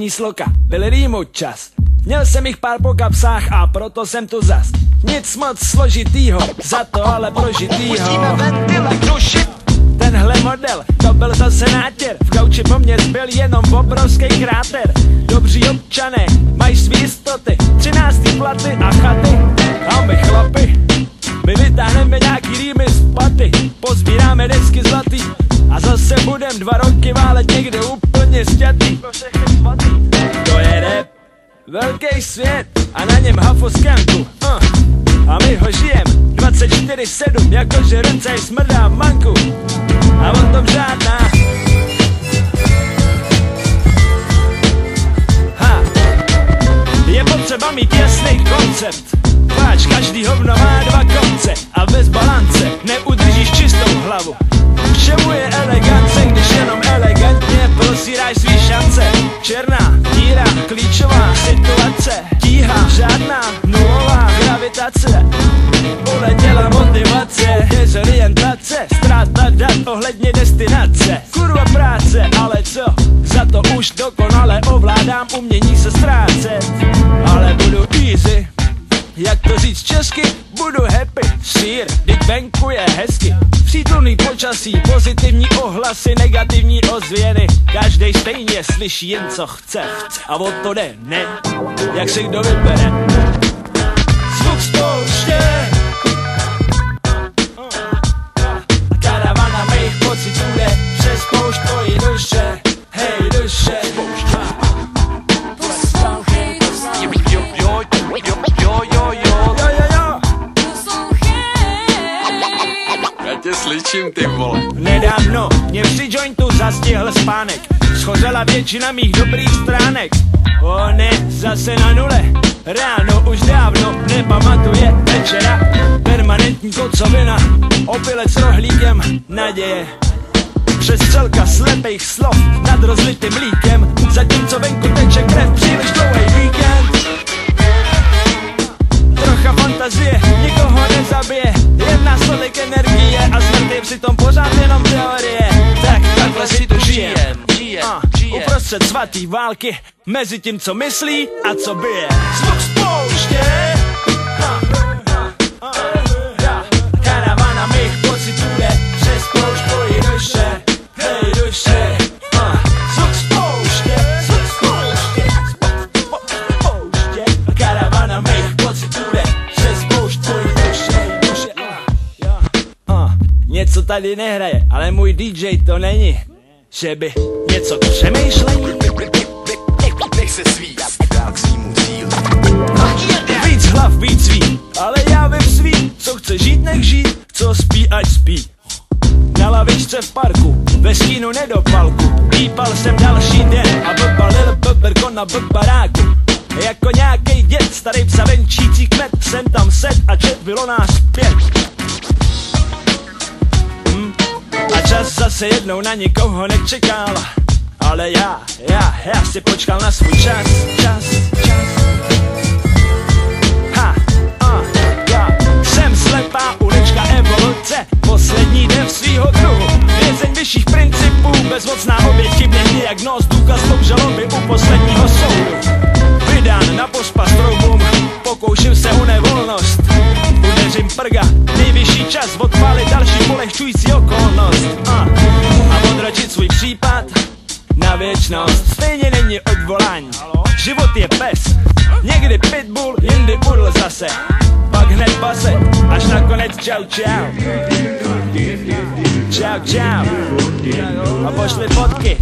první sloka, byl rýmu čas. Měl jsem jich pár po kapsách a proto jsem tu zas. Nic moc složitýho, za to ale prožitýho. Tenhle model, to byl zase nátěr. V gauči po mně zbyl jenom obrovský kráter. Dobří občané, mají svý jistoty, 13. platy a chaty. A my chlapi, my vytáhneme nějaký rýmy z paty. Pozbíráme desky zlatý a zase budem 2 roky válet někde úplně sťatý. To je rap, velký svět a na něm hafo skanku. A my ho žijem 24/7, jakože ruce smrdá v manku. A o tom žádná. Je potřeba mít jasný koncept. Páč, každý hovno má 2 konce a bez balance neudržíš čistou hlavu. K čemu je elegance, když jenom elegantně prosíráš svý šance? Černá díra, klíčová situace, tíha žádná, nulová gravitace. Uletěla motivace, dezorientace, ztráta dat ohledně destinace. Kurva práce, ale co? Za to už dokonale ovládám umění se ztrácet. Ale budu easy, jak to říct česky, budu happy. Sír, vždyť venku je hezky. Přítomný počasí, pozitivní ohlasy, negativní ozvěny. Každej stejně slyší jen co chce. A o to jde, ne? Jak si kdo vybere. Zvuk spouště. Karavana mých pocitů jde přes poušť tvojí duše. Hej duše. Slyším, ty vole. Nedávno mě při jointu zastihl spánek. Schořela většina mých dobrých stránek. O ne, zase na nule. Ráno už dávno nepamatuje večera. Permanentní kocovina, opilec s rohlíkem naděje. Přes celka slepých slov nad rozlitým mlíkem. Zatímco venku teče krev, příliš dlouhý víkend. Trocha fantazie, nikoho nezabije. Jen nás tolik energie a smrt je přitom pořád jenom teorie. Tak takhle si tu žijem. Uprostřed svatý války, mezi tím co myslí a co bije. Zvuk spouště. Karavana mých pocitů jde přes poušť tvojí duše. Hej duše. Zvuk spouště. Zvuk spouště. Karavana mých pocitů jde přes poušť tvojí duše. Něco tady nehraje, ale můj DJ to není. Že by něco přemýšlení. Nech se svíst dál k svýmu cíli. Víc hlav, víc ví, ale já vím svý. Co chce žít, nech žít, co spí, ať spí. Na lavičce v parku, ve stínu nedopalku. Pípal jsem další den a vypalil beberko na baráku. Jako nějakej děd, starý psa venčící kmet. Jsem tam sed a čet bylo nás 5. A čas zase jednou na nikoho nečekal. Ale já si počkal na svůj čas. Jsem slepá ulička evoluce, poslední den svýho druhu. Vězeň vyšších principů, bezmocná oběť chybných diagnóz, důkaz obžaloby u posledního soudu. Vydán na pospas troubům, pokouším se o nevolnost. Udeřím prga, nejvyšší čas odpálit další polehčující okolnost. A odročit svůj případ na věčnost. Stejně není odvolání, život je pes. Někdy pitbull, jindy pudl zase. Pak hned base, až nakonec čau čau. Čau čau. A pošli fotky.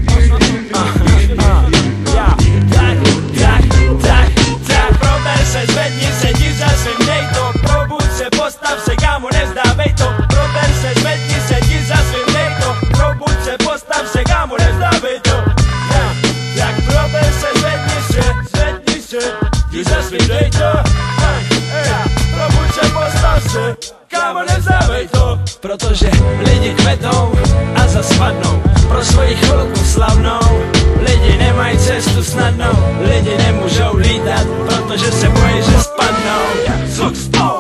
Tak, prober se, zvedni se, jdi za svým, dej to. Probuď se, postav se, kámo, nezdávej to. Prober se, zvedni se, jdi za svým, dej to. Probuď se, postav se, kámo, nezdávej to. Tak prober se, zvedni se, jdi za svým, dej to. Probuď se, postav se, kámo, nezdávej to. Protože lidi kvetou a zaspadnou pro svoji chvilku slavnou. Lidi nemají cestu snadnou, lidi nemůžou lítat, protože se bojí, že spadnou. Zvuk spolu.